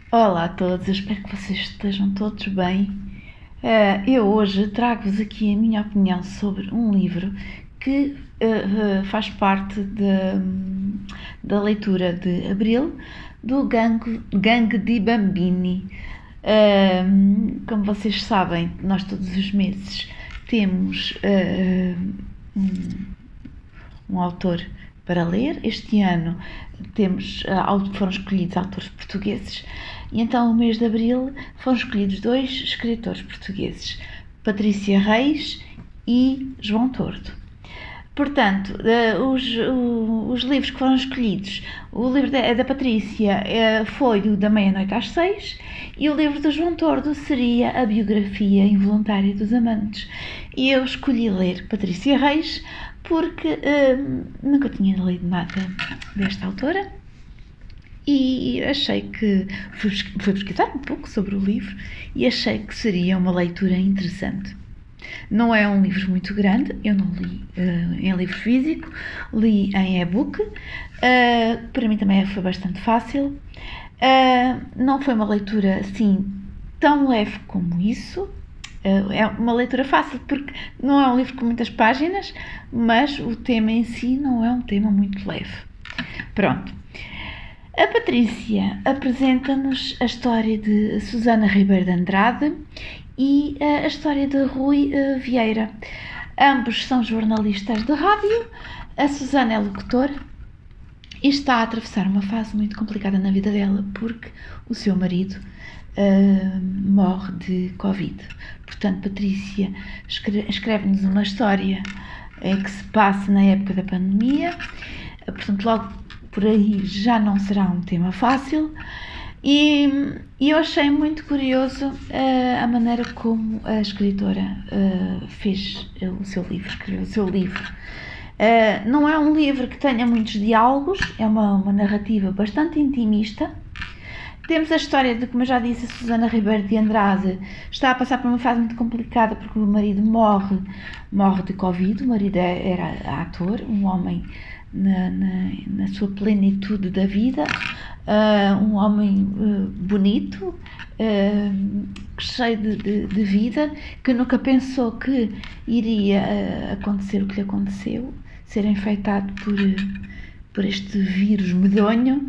Olá a todos, eu espero que vocês estejam todos bem. Eu hoje trago-vos aqui a minha opinião sobre um livro que faz parte da leitura de abril do Gangue di Bambini. Como vocês sabem, nós todos os meses temos um autor para ler. Este ano foram escolhidos autores portugueses e então no mês de abril foram escolhidos dois escritores portugueses, Patrícia Reis e João Tordo. Portanto, os livros que foram escolhidos, o livro da Patrícia foi o Da Meia-Noite às 6 e o livro do João Tordo seria A Biografia Involuntária dos Amantes. E eu escolhi ler Patrícia Reis porque nunca tinha lido nada desta autora e achei que fui pesquisar um pouco sobre o livro e achei que seria uma leitura interessante. Não é um livro muito grande, eu não li em livro físico, li em e-book, para mim também foi bastante fácil. Não foi uma leitura assim tão leve como isso. É uma leitura fácil porque não é um livro com muitas páginas, mas o tema em si não é um tema muito leve. Pronto. A Patrícia apresenta-nos a história de Susana Ribeiro de Andrade e a história de Rui Vieira. Ambos são jornalistas de rádio, a Susana é locutora e está a atravessar uma fase muito complicada na vida dela porque o seu marido morre de Covid. Portanto, Patrícia escreve-nos uma história que se passa na época da pandemia, portanto logo por aí já não será um tema fácil. E eu achei muito curioso a maneira como a escritora fez o seu livro, escreveu o seu livro. Não é um livro que tenha muitos diálogos, é uma narrativa bastante intimista. Temos a história de, como eu já disse, a Susana Ribeiro de Andrade está a passar por uma fase muito complicada porque o marido morre de Covid. O marido era ator, um homem na sua plenitude da vida, um homem bonito, cheio de vida, que nunca pensou que iria acontecer o que lhe aconteceu, ser infectado por este vírus medonho.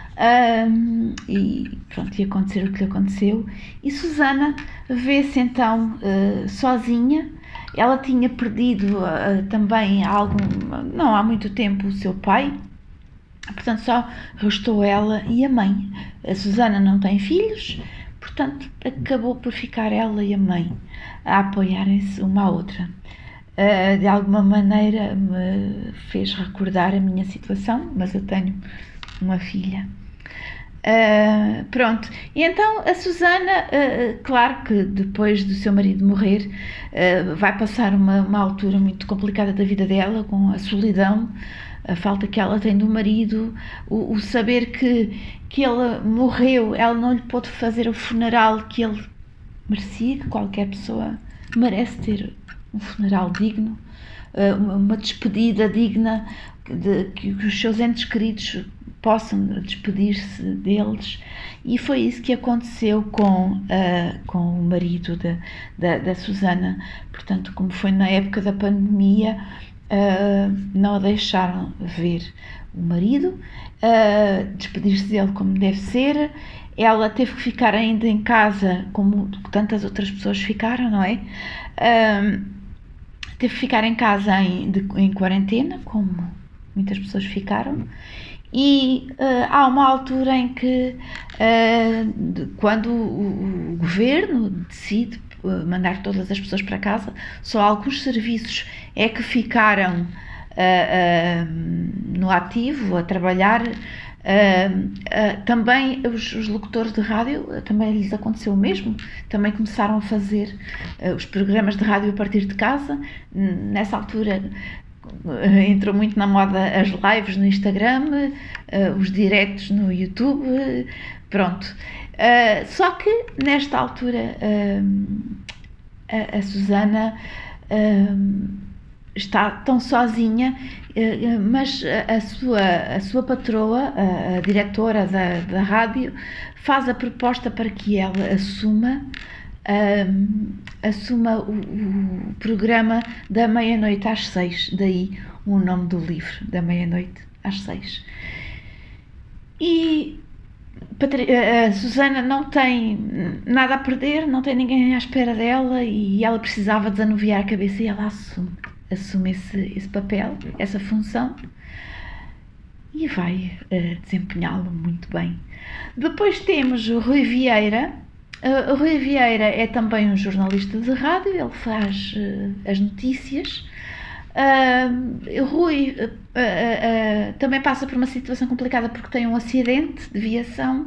E pronto, ia acontecer o que lhe aconteceu. E Susana vê-se então sozinha. Ela tinha perdido também não há muito tempo o seu pai, portanto só restou ela e a mãe. A Susana não tem filhos, portanto acabou por ficar ela e a mãe a apoiarem-se uma à outra. De alguma maneira me fez recordar a minha situação, mas eu tenho uma filha. Pronto, e então a Susana, claro que depois do seu marido morrer, vai passar uma altura muito complicada da vida dela, com a solidão, a falta que ela tem do marido, o saber que ele morreu, ela não lhe pôde fazer o funeral que ele merecia, que qualquer pessoa merece ter um funeral digno, uma despedida digna, que os seus entes queridos possam despedir-se deles, e foi isso que aconteceu com o marido da Susana. Portanto, como foi na época da pandemia, não a deixaram ver o marido, despedir-se dele como deve ser. Ela teve que ficar ainda em casa, como tantas outras pessoas ficaram, não é? Teve que ficar em casa em quarentena, como muitas pessoas ficaram. E há uma altura em que, quando o governo decide mandar todas as pessoas para casa, só alguns serviços é que ficaram no ativo, a trabalhar. Também os locutores de rádio, também lhes aconteceu o mesmo, também começaram a fazer os programas de rádio a partir de casa. Nessa altura entrou muito na moda as lives no Instagram, os diretos no YouTube, pronto. Só que nesta altura a Susana está tão sozinha, mas a sua patroa, a diretora da rádio, faz a proposta para que ela assuma o programa da meia-noite às 6, daí o nome do livro, da meia-noite às 6. E a Susana não tem nada a perder, não tem ninguém à espera dela e ela precisava desanuviar a cabeça e ela assume esse papel, essa função e vai desempenhá-lo muito bem. Depois temos o Rui Vieira. O Rui Vieira é também um jornalista de rádio, ele faz as notícias. O Rui também passa por uma situação complicada porque tem um acidente de viação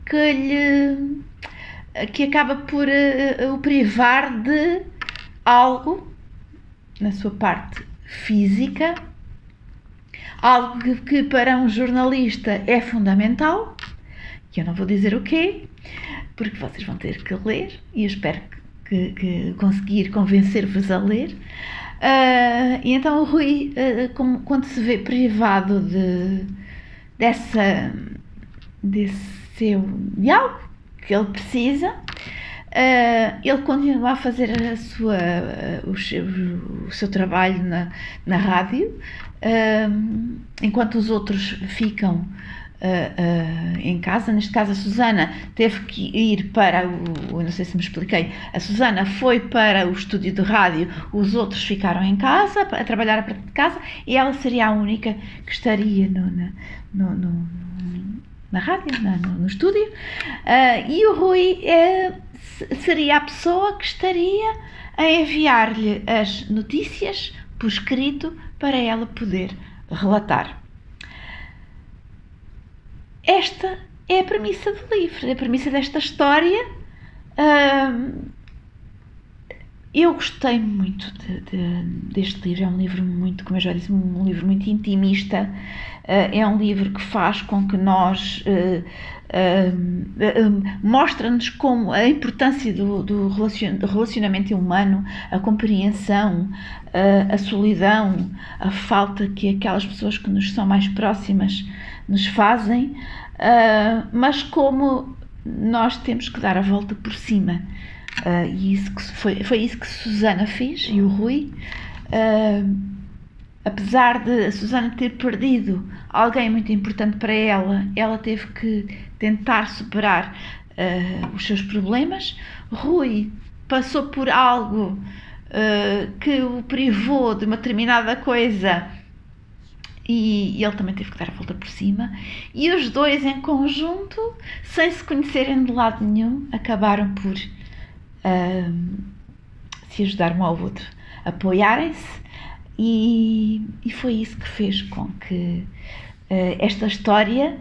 que acaba por o privar de algo na sua parte física, algo que para um jornalista é fundamental, que eu não vou dizer o quê, porque vocês vão ter que ler e eu espero que conseguir convencer-vos a ler. E então o Rui, quando se vê privado de algo que ele precisa, ele continua a fazer o seu trabalho na rádio, enquanto os outros ficam em casa. Neste caso a Susana teve que ir para não sei se me expliquei, a Susana foi para o estúdio de rádio, os outros ficaram em casa a trabalhar a partir de casa e ela seria a única que estaria na rádio, no estúdio, e o Rui seria a pessoa que estaria a enviar-lhe as notícias por escrito para ela poder relatar. Esta é a premissa do livro, a premissa desta história. Eu gostei muito deste livro, é um livro muito, como eu já disse, um livro muito intimista, é um livro que faz com que nós, mostra-nos como a importância do relacionamento humano, a compreensão, a solidão, a falta que aquelas pessoas que nos são mais próximas nos fazem, mas como nós temos que dar a volta por cima. E isso foi isso que Susana fez, e o Rui, apesar de a Susana ter perdido alguém muito importante para ela, ela teve que tentar superar os seus problemas. Rui passou por algo que o privou de uma determinada coisa e ele também teve que dar a volta por cima, e os dois em conjunto, sem se conhecerem de lado nenhum, acabaram por se ajudar um ao outro, apoiarem-se, e foi isso que fez com que esta história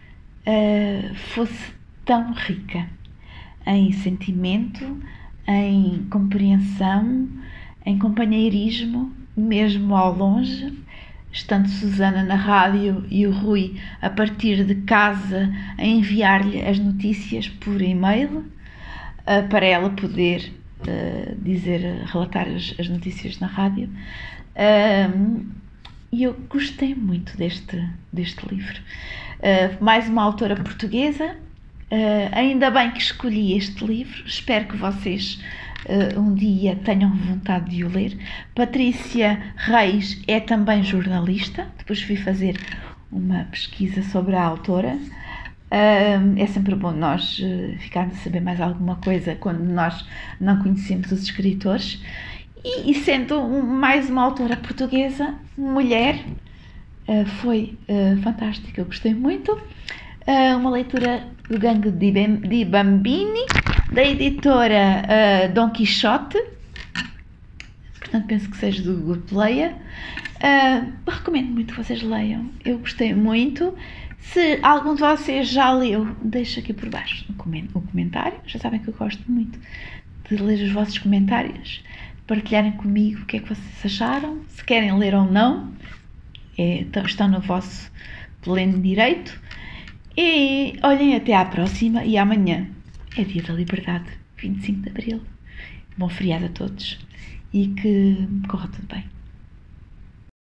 fosse tão rica em sentimento, em compreensão, em companheirismo, mesmo ao longe, estando Susana na rádio e o Rui a partir de casa a enviar-lhe as notícias por e-mail, para ela poder relatar as notícias na rádio. E eu gostei muito deste livro. Mais uma autora portuguesa. Ainda bem que escolhi este livro. Espero que vocês um dia tenham vontade de o ler. Patrícia Reis é também jornalista. Depois fui fazer uma pesquisa sobre a autora. É sempre bom nós ficarmos a saber mais alguma coisa quando nós não conhecemos os escritores. E sendo mais uma autora portuguesa, mulher, foi fantástica, eu gostei muito. Uma leitura do Gangue di Bambini, da editora Dom Quixote, portanto penso que seja do Good Player. Recomendo muito que vocês leiam, eu gostei muito. Se algum de vocês já leu, deixa aqui por baixo o comentário. Já sabem que eu gosto muito de ler os vossos comentários, partilharem comigo o que é que vocês acharam, se querem ler ou não, estão no vosso pleno direito. E olhem, até à próxima, e amanhã é Dia da Liberdade, 25 de Abril. Bom feriado a todos e que corra tudo bem.